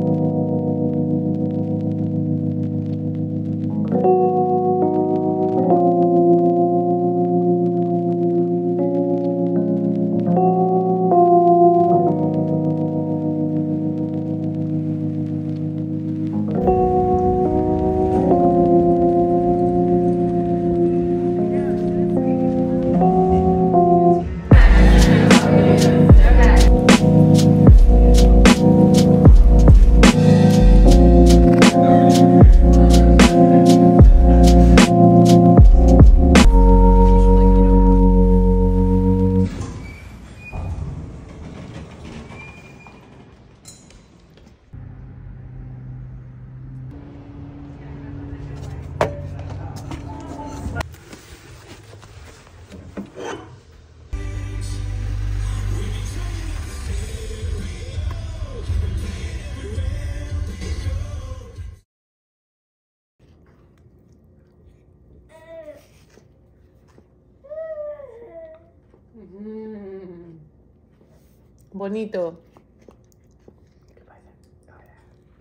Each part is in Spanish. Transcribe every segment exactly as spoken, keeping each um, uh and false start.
Mm. Bonito. ¿Qué pasa? Ahora.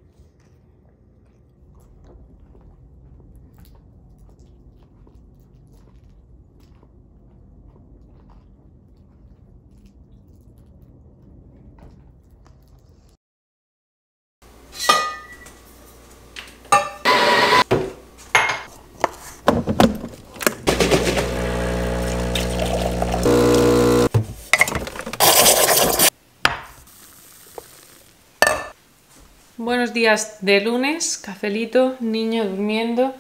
Buenos días de lunes, cafelito, niño durmiendo,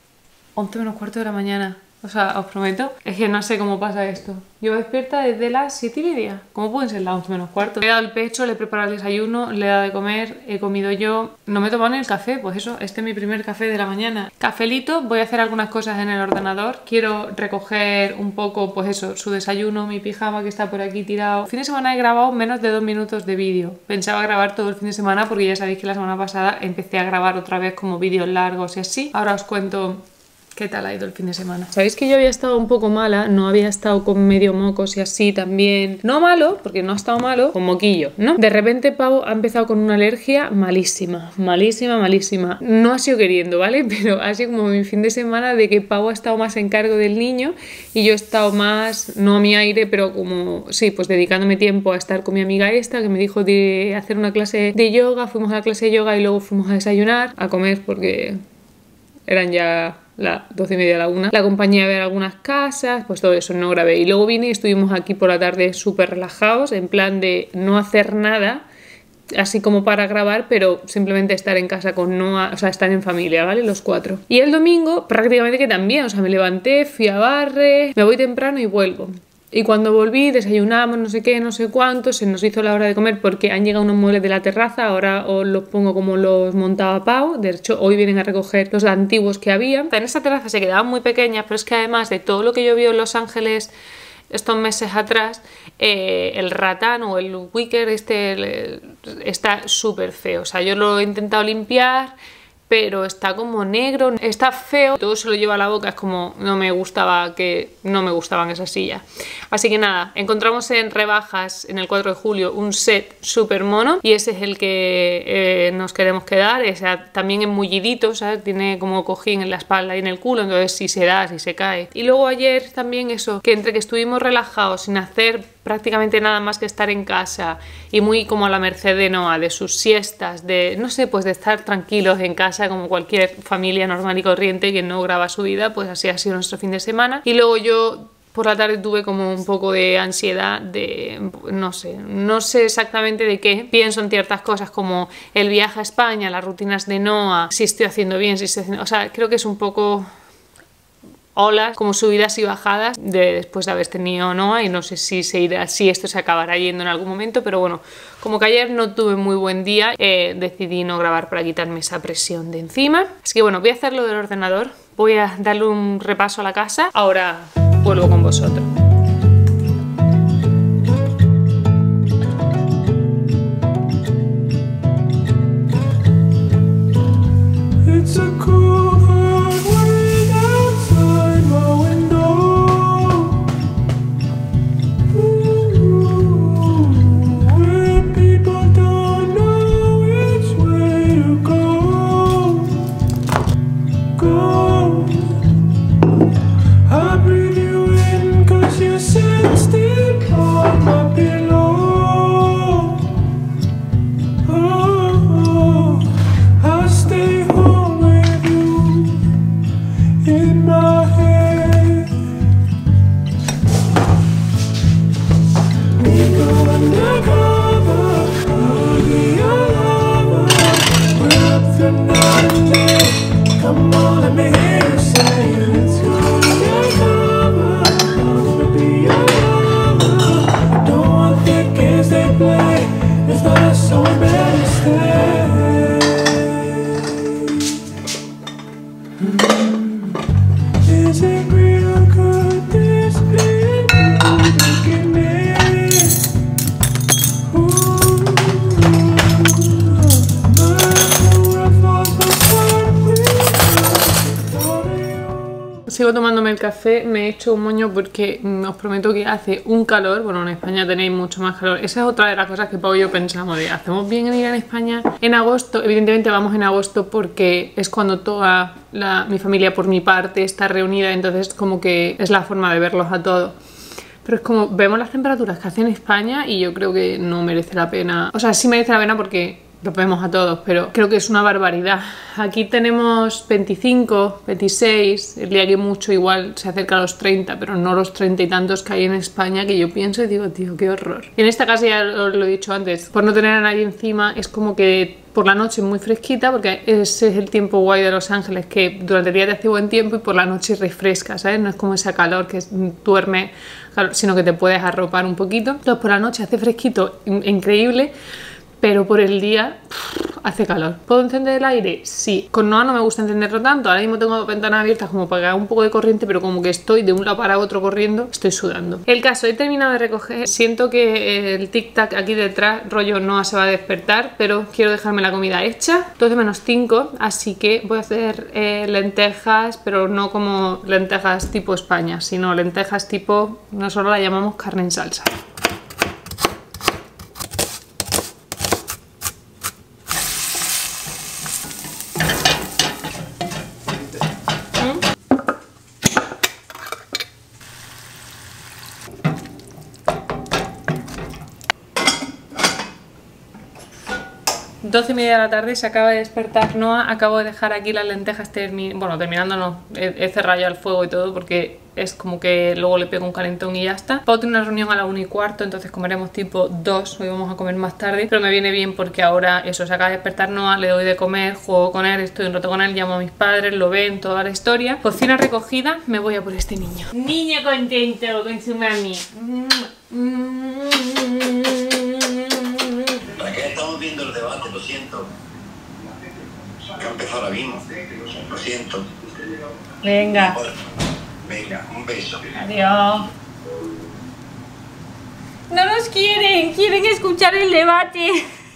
once menos cuarto de la mañana. O sea, os prometo, es que no sé cómo pasa esto. Yo despierta desde las siete y media. ¿Cómo pueden ser las once menos cuarto? Le he dado el pecho, le he preparado el desayuno, le he dado de comer, he comido yo. No me he tomado ni el café, pues eso, este es mi primer café de la mañana. Cafelito, voy a hacer algunas cosas en el ordenador. Quiero recoger un poco, pues eso, su desayuno, mi pijama que está por aquí tirado. El fin de semana he grabado menos de dos minutos de vídeo. Pensaba grabar todo el fin de semana porque ya sabéis que la semana pasada empecé a grabar otra vez como vídeos largos y así. Ahora os cuento ¿qué tal ha ido el fin de semana? Sabéis que yo había estado un poco mala, no había estado con medio mocos y así también. No malo, porque no ha estado malo, con moquillo, ¿no? De repente Pau ha empezado con una alergia malísima, malísima, malísima. No ha sido queriendo, ¿vale? Pero ha sido como mi fin de semana de que Pau ha estado más en cargo del niño y yo he estado más, no a mi aire, pero como, sí, pues dedicándome tiempo a estar con mi amiga esta, que me dijo de hacer una clase de yoga. Fuimos a la clase de yoga y luego fuimos a desayunar, a comer porque eran ya las doce y media a la una. La acompañé a ver algunas casas, pues todo eso no grabé. Y luego vine y estuvimos aquí por la tarde súper relajados, en plan de no hacer nada, así como para grabar, pero simplemente estar en casa con Noah, o sea, estar en familia, ¿vale? Los cuatro. Y el domingo prácticamente que también, o sea, me levanté, fui a barre, me voy temprano y vuelvo. Y cuando volví, desayunamos, no sé qué, no sé cuánto, se nos hizo la hora de comer porque han llegado unos muebles de la terraza, ahora os los pongo como los montaba Pau. De hecho, hoy vienen a recoger los antiguos que había. En esta terraza se quedaban muy pequeñas, pero es que además de todo lo que yo vi en Los Ángeles estos meses atrás, eh, el ratán o el wicker este el, está súper feo. O sea, yo lo he intentado limpiar, pero está como negro, está feo, todo se lo lleva a la boca, es como no me gustaba que no me gustaban esas sillas. Así que nada, encontramos en rebajas en el cuatro de julio un set súper mono y ese es el que eh, nos queremos quedar. O sea, también es mullidito, ¿sabes? Tiene como cojín en la espalda y en el culo, entonces si se da, si se cae. Y luego ayer también eso, que entre que estuvimos relajados sin hacer prácticamente nada más que estar en casa y muy como a la merced de Noah, de sus siestas, de no sé, pues de estar tranquilos en casa como cualquier familia normal y corriente que no graba su vida, pues así ha sido nuestro fin de semana. Y luego yo por la tarde tuve como un poco de ansiedad de, no sé, no sé exactamente de qué. Pienso en ciertas cosas como el viaje a España, las rutinas de Noah, si estoy haciendo bien, si estoy haciendo... O sea, creo que es un poco olas, como subidas y bajadas de después de haber tenido Noah y no sé si se irá, si esto se acabará yendo en algún momento, pero bueno, como que ayer no tuve muy buen día, eh, decidí no grabar para quitarme esa presión de encima. Así que bueno, voy a hacerlo del ordenador, voy a darle un repaso a la casa, ahora vuelvo con vosotros. sigo tomándome el café, me he hecho un moño porque mm, os prometo que hace un calor. Bueno, en España tenéis mucho más calor. Esa es otra de las cosas que Pau y yo pensamos de, ¿hacemos bien en ir a España en agosto? Evidentemente vamos en agosto porque es cuando toda la, mi familia por mi parte está reunida, entonces como que es la forma de verlos a todos. Pero es como, vemos las temperaturas que hace en España y yo creo que no merece la pena. O sea, sí merece la pena porque los vemos a todos, pero creo que es una barbaridad. Aquí tenemos veinticinco, veintiséis, el día que mucho igual se acerca a los treinta, pero no los treinta y tantos que hay en España, que yo pienso y digo, tío, qué horror. Y en esta casa, ya os lo he dicho antes, por no tener a nadie encima, es como que por la noche es muy fresquita, porque ese es el tiempo guay de Los Ángeles, que durante el día te hace buen tiempo y por la noche refresca, ¿sabes? No es como esa calor que duerme, sino que te puedes arropar un poquito. Entonces por la noche hace fresquito, increíble, pero por el día pff, hace calor. ¿Puedo encender el aire? Sí. Con Noah no me gusta encenderlo tanto. Ahora mismo tengo ventanas abiertas como para que haga un poco de corriente, pero como que estoy de un lado para otro corriendo, estoy sudando. El caso, he terminado de recoger. Siento que el tic-tac aquí detrás, rollo Noah se va a despertar, pero quiero dejarme la comida hecha. doce menos cinco, así que voy a hacer eh, lentejas, pero no como lentejas tipo España, sino lentejas tipo, nosotros la llamamos carne en salsa. doce y media de la tarde, se acaba de despertar Noah, acabo de dejar aquí las lentejas, termi bueno, terminando no, he, he cerrado ya el fuego y todo porque es como que luego le pego un calentón y ya está. Pau tiene una reunión a la una y cuarto, entonces comeremos tipo dos, hoy vamos a comer más tarde, pero me viene bien porque ahora eso, se acaba de despertar Noah, le doy de comer, juego con él, estoy un rato con él, llamo a mis padres, lo ven, toda la historia. Cocina recogida, me voy a por este niño. Niño contento con su mami. Estamos viendo el debate, lo siento. Que ha empezado ahora mismo. Lo siento. Venga. Venga, un beso. Adiós. No nos quieren, quieren escuchar el debate.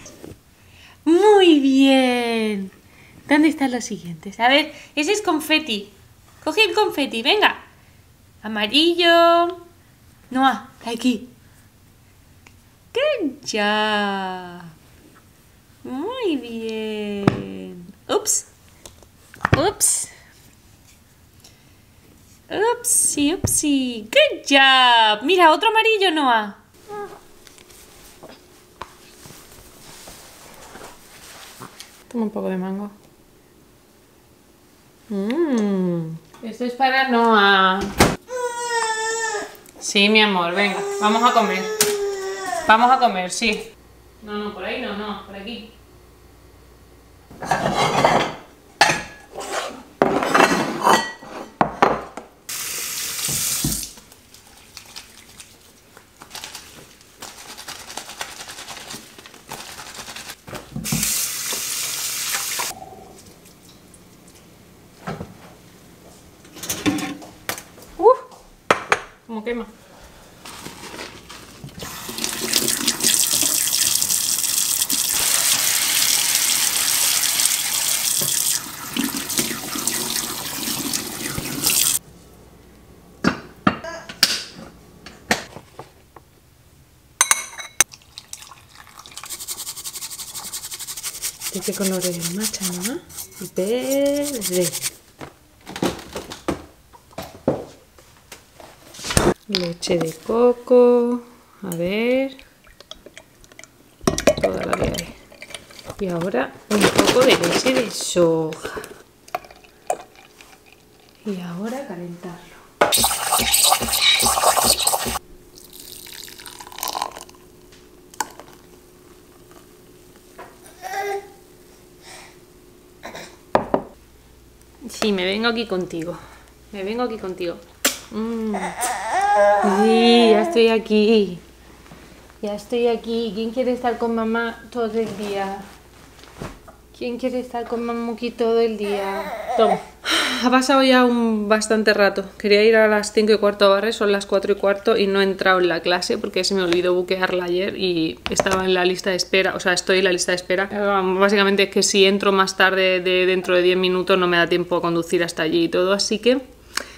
Muy bien. ¿Dónde están los siguientes? A ver, ese es confeti. Coge el confeti, venga. Amarillo. Noah, aquí. Good job. Muy bien. Ups. Ups. Upsi, upsi. Good job. Mira, otro amarillo, Noah. Toma un poco de mango. Mmm. Esto es para Noah. Sí, mi amor, venga. Vamos a comer. Vamos a comer, sí. No, no, por ahí no, no, por aquí. Uh, como quema. ¿De qué color es el matcha, no? Verde. Leche de coco. A ver. Toda la que hay. Y ahora un poco de leche de soja. Y ahora calentarlo. Sí, me vengo aquí contigo. Me vengo aquí contigo. Mm. Sí, ya estoy aquí. Ya estoy aquí. ¿Quién quiere estar con mamá todo el día? ¿Quién quiere estar con mamuki todo el día? Toma. Ha pasado ya un bastante rato. Quería ir a las cinco y cuarto a barre, son las cuatro y cuarto y no he entrado en la clase porque se me olvidó buquearla ayer y estaba en la lista de espera, o sea, estoy en la lista de espera. Básicamente es que si entro más tarde de dentro de diez minutos no me da tiempo a conducir hasta allí y todo, así que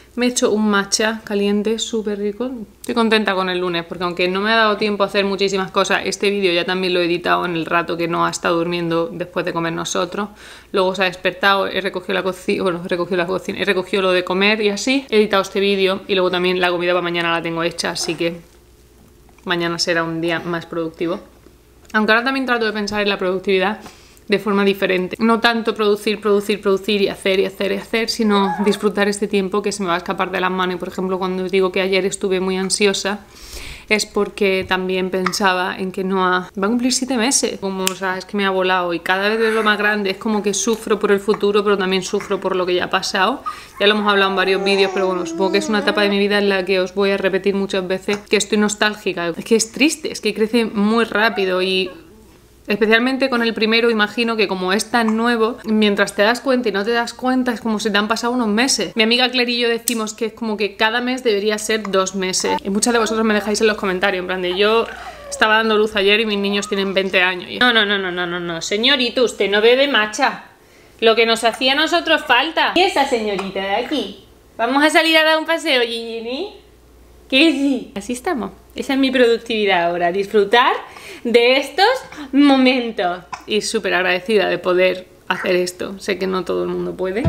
Me he hecho un matcha caliente, súper rico. Estoy contenta con el lunes, porque aunque no me ha dado tiempo a hacer muchísimas cosas, este vídeo ya también lo he editado en el rato que no ha estado durmiendo después de comer nosotros. Luego se ha despertado, he recogido la cocina, bueno, he recogido la cocina, he recogido lo de comer y así. He editado este vídeo y luego también la comida para mañana la tengo hecha, así que mañana será un día más productivo. Aunque ahora también trato de pensar en la productividad de forma diferente. No tanto producir, producir, producir y hacer y hacer y hacer, sino disfrutar este tiempo que se me va a escapar de las manos. Y por ejemplo, cuando os digo que ayer estuve muy ansiosa, es porque también pensaba en que Noah va a cumplir siete meses. Como, o sea, es que me ha volado y cada vez es lo más grande. Es como que sufro por el futuro, pero también sufro por lo que ya ha pasado. Ya lo hemos hablado en varios vídeos, pero bueno, supongo que es una etapa de mi vida en la que os voy a repetir muchas veces que estoy nostálgica. Es que es triste, es que crece muy rápido y... especialmente con el primero, imagino que como es tan nuevo, mientras te das cuenta y no te das cuenta, es como si te han pasado unos meses. Mi amiga Claire y yo decimos que es como que cada mes debería ser dos meses. Y muchas de vosotros me dejáis en los comentarios, en plan de yo estaba dando luz ayer y mis niños tienen veinte años. Y... No, no, no, no, no, no, no, señorito, usted no bebe matcha. Lo que nos hacía a nosotros falta. ¿Y esa señorita de aquí? ¿Vamos a salir a dar un paseo, Gigini? ¿Qué sí? Así estamos. Esa es mi productividad ahora, disfrutar de estos momentos. Y súper agradecida de poder hacer esto. Sé que no todo el mundo puede.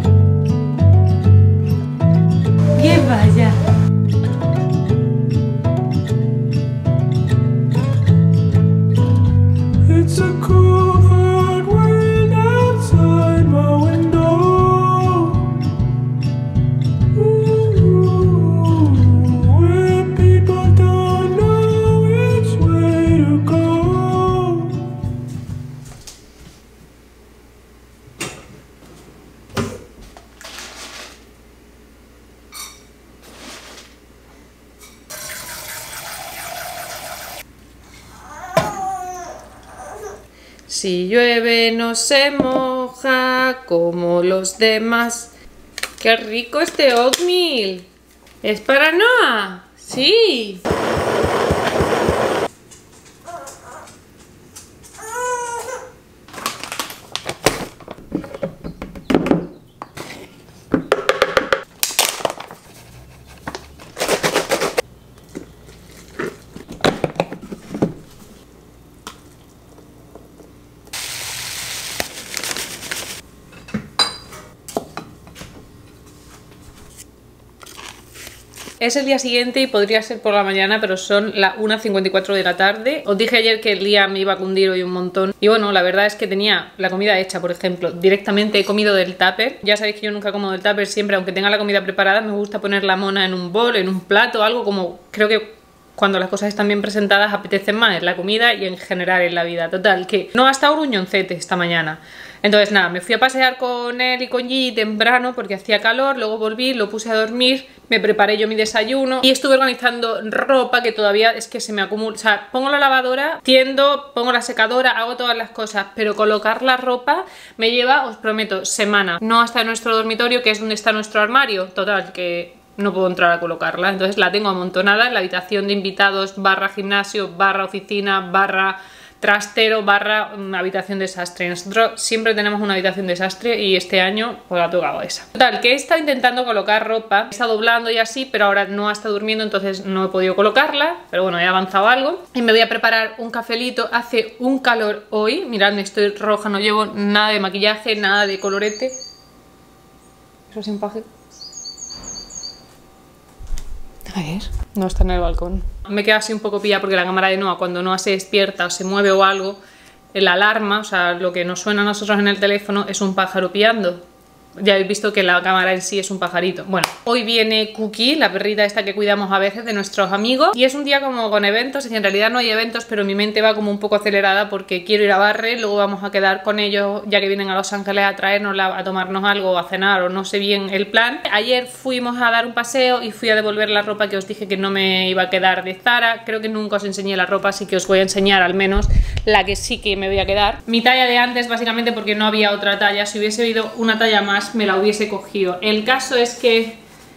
¡Que vaya! It's a cool hard world outside my window. Si llueve no se moja como los demás. ¡Qué rico este oatmeal! ¿Es para Noah? ¡Sí! Es el día siguiente y podría ser por la mañana, pero son las una cincuenta y cuatro de la tarde. Os dije ayer que el día me iba a cundir hoy un montón. Y bueno, la verdad es que tenía la comida hecha, por ejemplo. Directamente he comido del tupper. Ya sabéis que yo nunca como del tupper, siempre, aunque tenga la comida preparada, me gusta poner la mona en un bol, en un plato, algo como... Creo que cuando las cosas están bien presentadas apetecen más en la comida y en general en la vida. Total, que no ha estado gruñoncete esta mañana. Entonces nada, me fui a pasear con él y con Gigi temprano porque hacía calor, luego volví, lo puse a dormir, me preparé yo mi desayuno y estuve organizando ropa que todavía es que se me acumula. O sea, pongo la lavadora, tiendo, pongo la secadora, hago todas las cosas, pero colocar la ropa me lleva, os prometo, semanas. No hasta nuestro dormitorio, que es donde está nuestro armario. Total, que no puedo entrar a colocarla, entonces la tengo amontonada en la habitación de invitados barra gimnasio, barra oficina, barra... trastero barra una habitación desastre. Nosotros siempre tenemos una habitación desastre y este año pues ha tocado esa. Total, que he estado intentando colocar ropa, he estado doblando y así, pero ahora no ha estado durmiendo, entonces no he podido colocarla, pero bueno, he avanzado algo. Y me voy a preparar un cafelito, hace un calor hoy, miradme, estoy roja, no llevo nada de maquillaje, nada de colorete. Eso es empaje. A ver, no está en el balcón. Me quedo así un poco pillada porque la cámara de Noah, cuando Noah se despierta o se mueve o algo, la alarma, o sea, lo que nos suena a nosotros en el teléfono es un pájaro piando. Ya habéis visto que la cámara en sí es un pajarito. Bueno, hoy viene Cookie, la perrita esta que cuidamos a veces de nuestros amigos. Y es un día como con eventos, y en realidad no hay eventos, pero mi mente va como un poco acelerada porque quiero ir a Barre, luego vamos a quedar con ellos ya que vienen a Los Ángeles a traernosla, a tomarnos algo, a cenar o no sé bien el plan. Ayer fuimos a dar un paseo y fui a devolver la ropa que os dije que no me iba a quedar de Zara. Creo que nunca os enseñé la ropa, así que os voy a enseñar al menos la que sí que me voy a quedar. Mi talla de antes, básicamente porque no había otra talla. Si hubiese habido una talla más me la hubiese cogido. El caso es que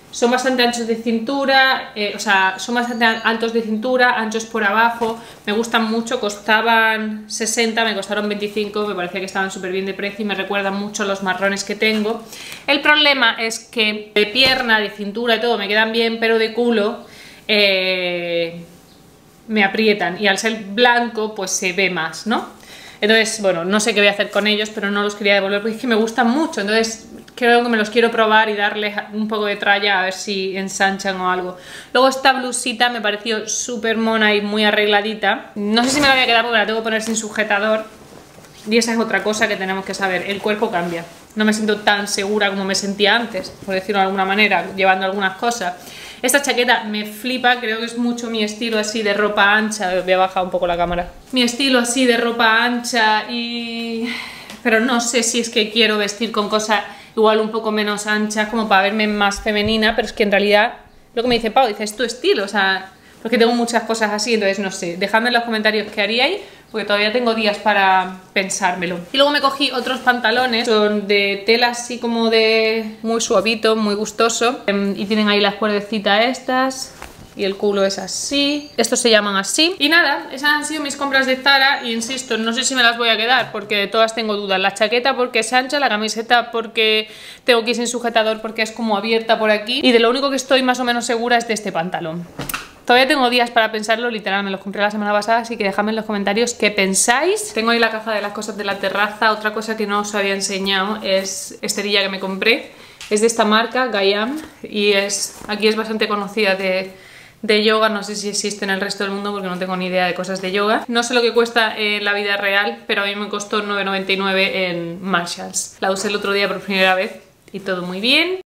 Son bastante anchos de cintura, eh, o sea, son bastante altos de cintura, anchos por abajo, me gustan mucho, costaban sesenta, me costaron veinticinco, me parecía que estaban súper bien de precio y me recuerdan mucho a los marrones que tengo. El problema es que de pierna, de cintura y todo me quedan bien, pero de culo eh, me aprietan y al ser blanco pues se ve más, ¿no? Entonces, bueno, no sé qué voy a hacer con ellos, pero no los quería devolver porque es que me gustan mucho, entonces creo que me los quiero probar y darles un poco de tralla a ver si ensanchan o algo. Luego esta blusita me pareció súper mona y muy arregladita. No sé si me la voy a quedar porque la tengo que poner sin sujetador. Y esa es otra cosa que tenemos que saber, el cuerpo cambia. No me siento tan segura como me sentía antes, por decirlo de alguna manera, llevando algunas cosas. Esta chaqueta me flipa, creo que es mucho mi estilo así de ropa ancha. Voy a bajar un poco la cámara. Mi estilo así de ropa ancha y... pero no sé si es que quiero vestir con cosas igual un poco menos anchas como para verme más femenina, pero es que en realidad lo que me dice Pau, dice, es tu estilo, o sea, porque tengo muchas cosas así, entonces no sé, dejadme en los comentarios qué haríais, porque todavía tengo días para pensármelo. Y luego me cogí otros pantalones, son de tela así como de muy suavito, muy gustoso, y tienen ahí las cuerdecitas estas. Y el culo es así, estos se llaman así. Y nada, esas han sido mis compras de Zara. Y insisto, no sé si me las voy a quedar porque de todas tengo dudas. La chaqueta porque es ancha, la camiseta porque tengo que ir sin sujetador porque es como abierta por aquí. Y de lo único que estoy más o menos segura es de este pantalón. Todavía tengo días para pensarlo, literal, me los compré la semana pasada, así que dejadme en los comentarios qué pensáis. Tengo ahí la caja de las cosas de la terraza. Otra cosa que no os había enseñado es esterilla que me compré. Es de esta marca, Gayam, y es, aquí es bastante conocida de... de yoga, no sé si existe en el resto del mundo porque no tengo ni idea de cosas de yoga. No sé lo que cuesta en la vida real, pero a mí me costó nueve noventa y nueve en Marshalls. La usé el otro día por primera vez y todo muy bien.